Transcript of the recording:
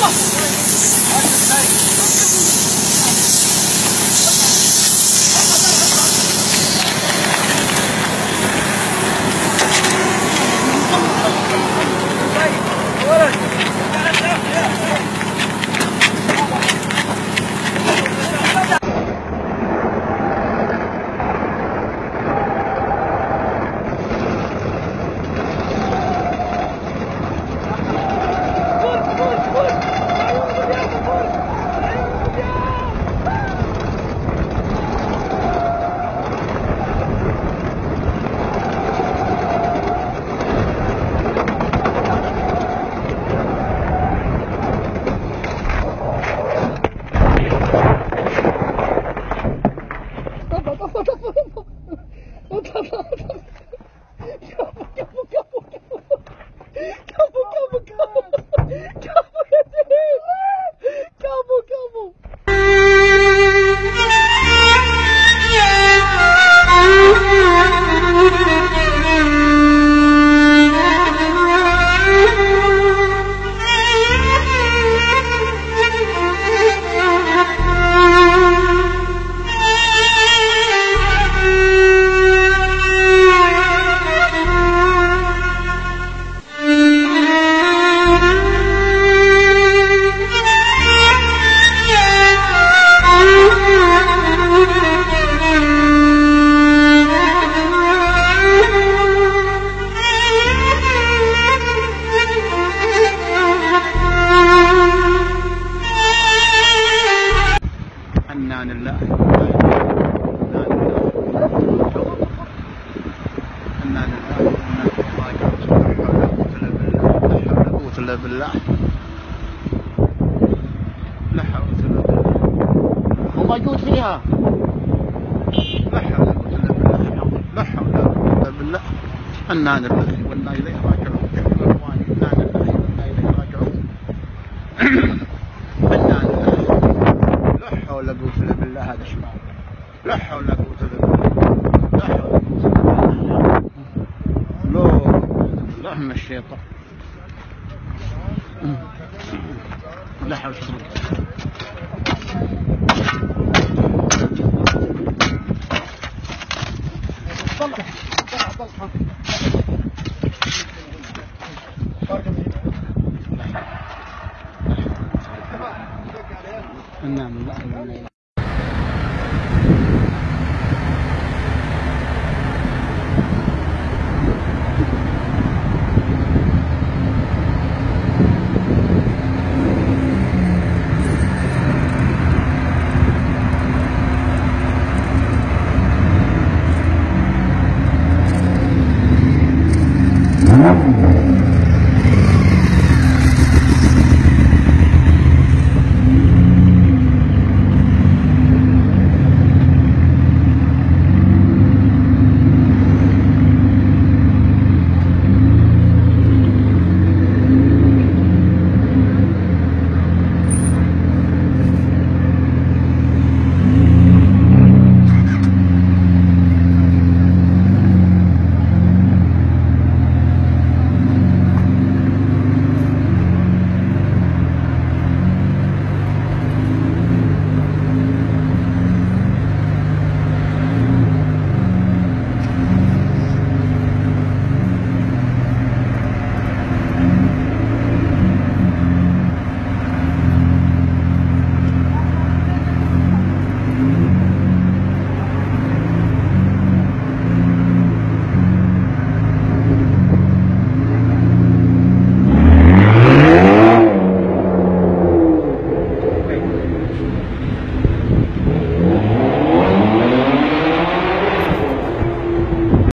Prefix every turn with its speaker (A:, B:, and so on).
A: بالله لا حول ولا قوة وموجود فيها لا حول ولا قوة لا حول ولا قوة بالله. إنا لله وإنا إليه راجعون. إنا لله وإنا إليه راجعون. إنا لله لا حول ولا قوة إلا بالله. هذا شمال لا حول ولا قوة إلا بالله. لا حول ولا قوة إلا بالله. لا هم الشيطان لا حول ولا قوة. نعم الله.